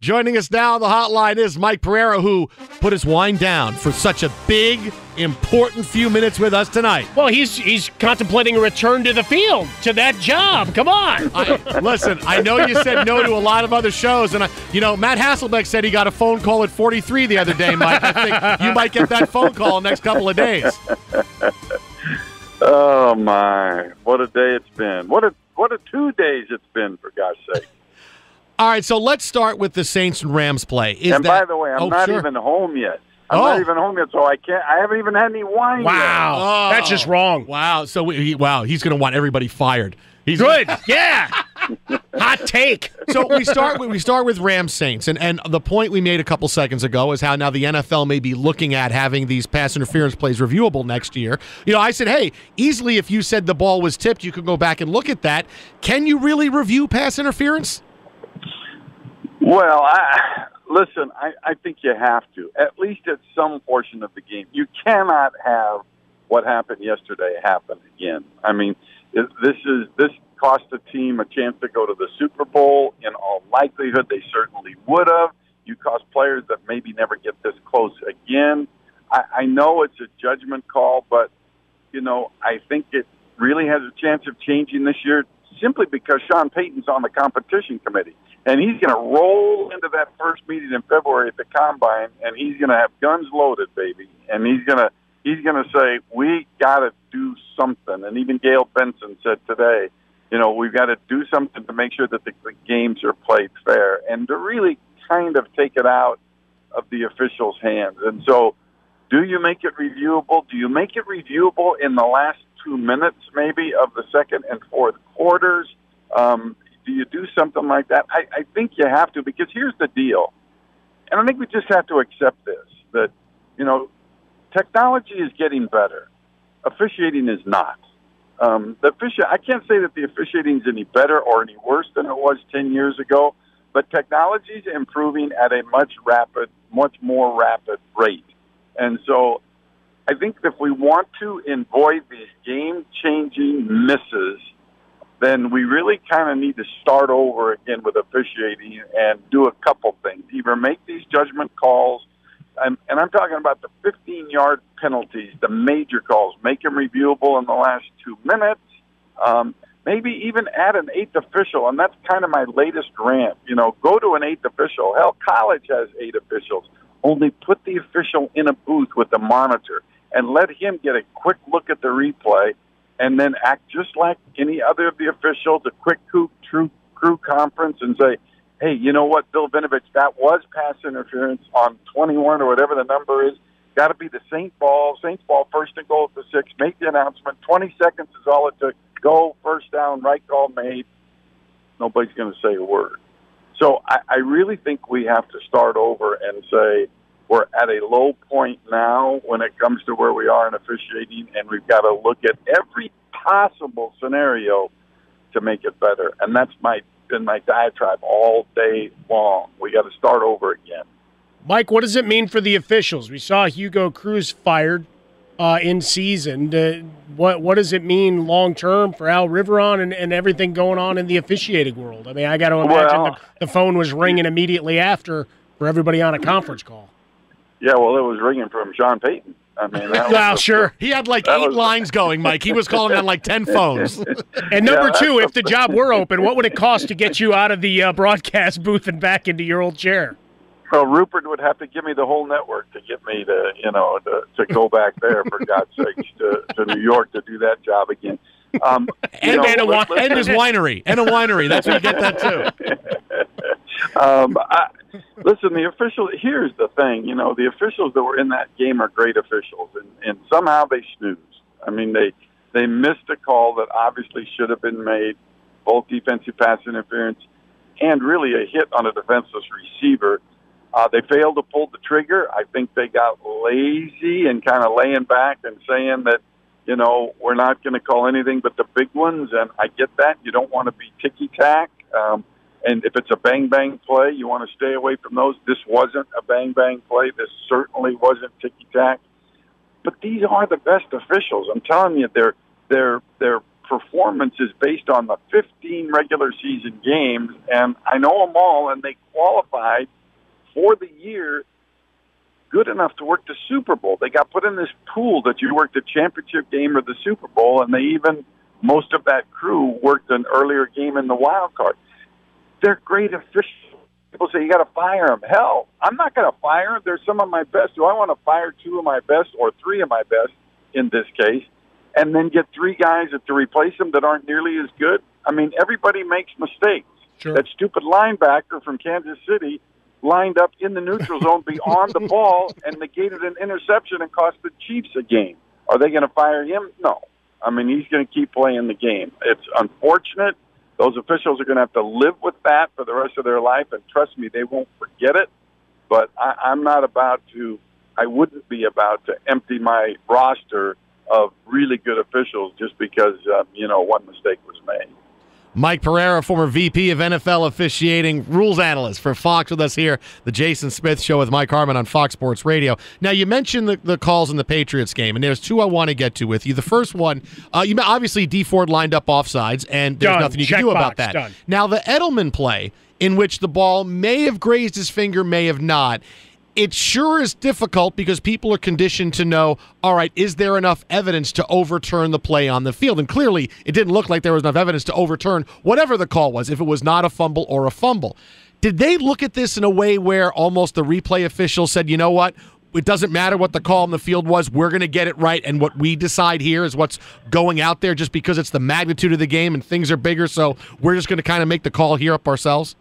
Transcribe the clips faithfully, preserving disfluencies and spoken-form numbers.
Joining us now on the hotline is Mike Pereira, who put his wine down for such a big, important few minutes with us tonight. Well, he's he's contemplating a return to the field, to that job. Come on. I, listen, I know you said no to a lot of other shows, and I, you know, Matt Hasselbeck said he got a phone call at forty-three the other day, Mike. I think you might get that phone call in the next couple of days. Oh, my. What a day it's been. What a, what a two days it's been, for gosh sake. All right, so let's start with the Saints and Rams play. Is and that, by the way, I'm oh, not sure. even home yet. I'm oh. not even home yet, so I can't. I haven't even had any wine Wow, yet. Oh. that's just wrong. Wow, so we, he, wow, he's going to want everybody fired. He's Good, yeah. Hot take. So we start with we start with Rams Saints, and and the point we made a couple seconds ago is how now the N F L may be looking at having these pass interference plays reviewable next year. You know, I said, hey, easily if you said the ball was tipped, you could go back and look at that. Can you really review pass interference? Well, I, listen, I, I think you have to, at least at some portion of the game. You cannot have what happened yesterday happen again. I mean, this is this cost a team a chance to go to the Super Bowl. In all likelihood, they certainly would have. You cost players that maybe never get this close again. I, I know it's a judgment call, but, you know, I think it really has a chance of changing this year simply because Sean Payton's on the competition committee. And he's going to roll into that first meeting in February at the Combine, and he's going to have guns loaded, baby. And he's going to he's going to say, we got to do something. And even Gail Benson said today, you know, we've got to do something to make sure that the, the games are played fair and to really kind of take it out of the officials' hands. And so do you make it reviewable? Do you make it reviewable in the last two minutes maybe of the second and fourth quarters? Um Do you do something like that? I, I think you have to, because here's the deal. And I think we just have to accept this, that, you know, technology is getting better. Officiating is not. Um, the offici- I can't say that the officiating is any better or any worse than it was ten years ago, but technology is improving at a much rapid, much more rapid rate. And so I think if we want to avoid these game-changing misses, then we really kind of need to start over again with officiating and do a couple things. Either make these judgment calls, and, and I'm talking about the fifteen-yard penalties, the major calls, make them reviewable in the last two minutes, um, maybe even add an eighth official, and that's kind of my latest rant. You know, go to an eighth official. Hell, college has eight officials. Only put the official in a booth with a monitor and let him get a quick look at the replay, and then act just like any other of the officials, a quick crew, crew, crew conference, and say, hey, you know what, Bill Vinovich, that was pass interference on twenty-one or whatever the number is. Got to be the Saint ball. Saints ball, first and goal at the six. Make the announcement. twenty seconds is all it took. Go, first down, right call made. Nobody's going to say a word. So I, I really think we have to start over and say, we're at a low point now when it comes to where we are in officiating, and we've got to look at every possible scenario to make it better. And that's my been my diatribe all day long. We got to start over again. Mike, what does it mean for the officials? We saw Hugo Cruz fired uh, in season. Uh, what what does it mean long term for Al Riveron and, and everything going on in the officiating world? I mean, I got to imagine well, the, the phone was ringing immediately after for everybody on a conference call. Yeah, well, it was ringing from Sean Payton. I mean, that well, was, sure. He had like eight was, lines going, Mike. He was calling on like ten phones. And number yeah, two, if the job were open, what would it cost to get you out of the uh, broadcast booth and back into your old chair? Well, Rupert would have to give me the whole network to get me to, you know, to, to go back there, for God's sakes, to, to New York to do that job again. Um, and, know, and, a, let, and his winery. And a winery. That's where you get that, too. um, I, listen, the officials, here's the thing, you know, the officials that were in that game are great officials, and, and somehow they snoozed. I mean, they, they missed a call that obviously should have been made, both defensive pass interference and really a hit on a defenseless receiver. Uh, they failed to pull the trigger. I think they got lazy and kind of laying back and saying that, you know, we're not going to call anything but the big ones, and I get that. You don't want to be ticky-tack. Um, and if it's a bang-bang play, you want to stay away from those. This wasn't a bang-bang play. This certainly wasn't ticky-tack. But these are the best officials. I'm telling you, they're they're they're performance is based on the fifteen regular season games, and I know them all, and they qualified for the year good enough to work the Super Bowl. They got put in this pool that you work the championship game or the Super Bowl, and they even, most of that crew, worked an earlier game in the wild card. They're great officials. People say, you got to fire them. Hell, I'm not going to fire them. They're some of my best. Do I want to fire two of my best or three of my best in this case and then get three guys to replace them that aren't nearly as good? I mean, everybody makes mistakes. Sure. That stupid linebacker from Kansas City lined up in the neutral zone beyond the ball and negated an interception and cost the Chiefs a game. Are they going to fire him? No. I mean, he's going to keep playing the game. It's unfortunate. Those officials are going to have to live with that for the rest of their life, and trust me, they won't forget it. But I, I'm not about to, I wouldn't be about to empty my roster of really good officials just because, um, you know, one mistake was made. Mike Pereira, former V P of N F L officiating, rules analyst for Fox with us here, the Jason Smith Show with Mike Harmon on Fox Sports Radio. Now, you mentioned the, the calls in the Patriots game, and there's two I want to get to with you. The first one, uh, you obviously Dee Ford lined up offsides, and there's Done. nothing you Check can do box. about that. Done. Now, the Edelman play, in which the ball may have grazed his finger, may have not, it sure is difficult because people are conditioned to know, all right, is there enough evidence to overturn the play on the field? And clearly, it didn't look like there was enough evidence to overturn whatever the call was, if it was not a fumble or a fumble. Did they look at this in a way where almost the replay official said, you know what, it doesn't matter what the call on the field was, we're going to get it right, and what we decide here is what's going out there just because it's the magnitude of the game and things are bigger, so we're just going to kind of make the call here up ourselves?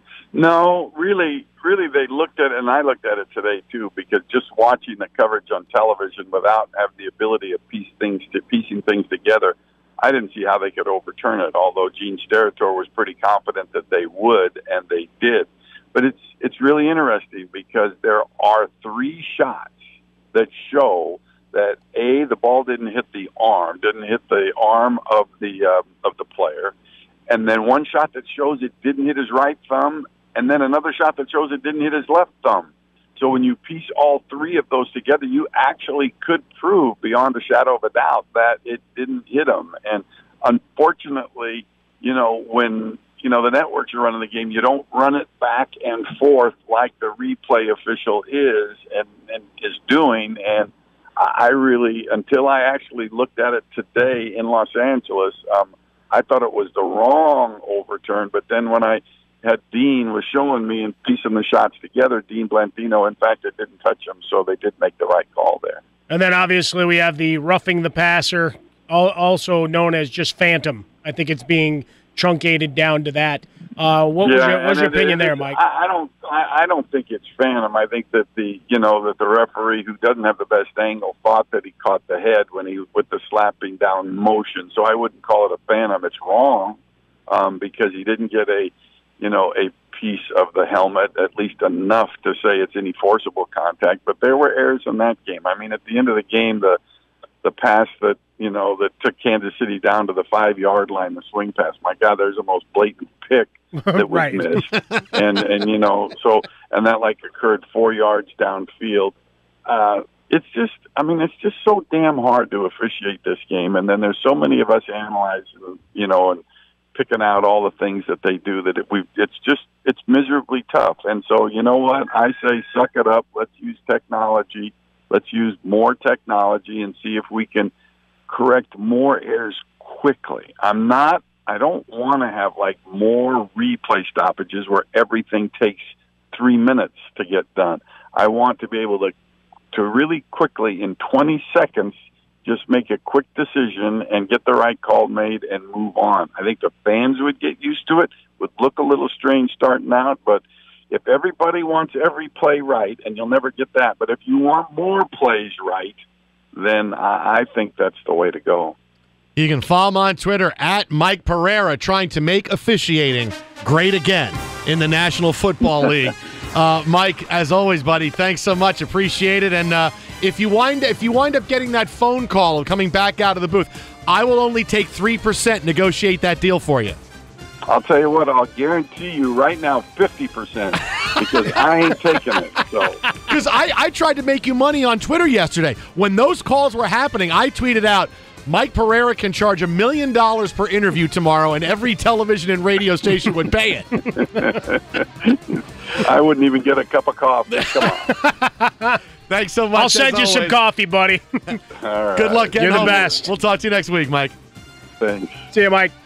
No, really, really, they looked at it, and I looked at it today too, because just watching the coverage on television without having the ability of piece things to piecing things together, I didn't see how they could overturn it. Although Gene Steratore was pretty confident that they would, and they did. But it's it's really interesting because there are three shots that show that A, the ball didn't hit the arm, didn't hit the arm of the uh, of the player, and then one shot that shows it didn't hit his right thumb. And then another shot that shows it didn't hit his left thumb. So when you piece all three of those together, you actually could prove beyond a shadow of a doubt that it didn't hit him. And unfortunately, you know, when, you know, the networks are running the game, you don't run it back and forth like the replay official is and, and is doing. And I really, until I actually looked at it today in Los Angeles, um, I thought it was the wrong overturn. But then when I had Dean was showing me and piecing the shots together, Dean Blandino, in fact, it didn't touch him, so they did make the right call there. And then obviously we have the roughing the passer, also known as just phantom. I think it's being truncated down to that. Uh, what yeah, was your, what was your it, opinion it, there, it, Mike? I, I don't, I, I don't think it's phantom. I think that the, you know, that the referee who doesn't have the best angle thought that he caught the head when he with the slapping down motion. So I wouldn't call it a phantom. It's wrong um, because he didn't get a, you know, a piece of the helmet, at least enough to say it's any forcible contact. But there were errors in that game. I mean, at the end of the game, the the pass that, you know, that took Kansas City down to the five-yard line, the swing pass, my God, there's the most blatant pick that was right. missed. and, and, you know, so, and that, like, occurred four yards downfield. Uh, it's just, I mean, it's just so damn hard to officiate this game. And then there's so many of us analyzing, you know, and picking out all the things that they do that it, we it's just it's miserably tough. And so, you know what, I say suck it up, let's use technology, let's use more technology and see if we can correct more errors quickly. I'm not I don't want to have like more replay stoppages where everything takes three minutes to get done. I want to be able to to really quickly in twenty seconds just make a quick decision and get the right call made and move on. I think the fans would get used to it, would look a little strange starting out, but if everybody wants every play right, and you'll never get that, but if you want more plays right, then I think that's the way to go. You can follow him on Twitter at Mike Pereira, trying to make officiating great again in the National Football League. Uh, Mike, as always, buddy, thanks so much. Appreciate it. And uh, if you wind if you wind up getting that phone call of coming back out of the booth, I will only take three percent, negotiate that deal for you. I'll tell you what, I'll guarantee you right now fifty percent because I ain't taking it. So Because I, I tried to make you money on Twitter yesterday. When those calls were happening, I tweeted out, Mike Pereira can charge a million dollars per interview tomorrow, and every television and radio station would pay it. I wouldn't even get a cup of coffee. Come on. Thanks so much. I'll send you always. some coffee, buddy. All right. Good luck getting You're the home. best. We'll talk to you next week, Mike. Thanks. See you, Mike.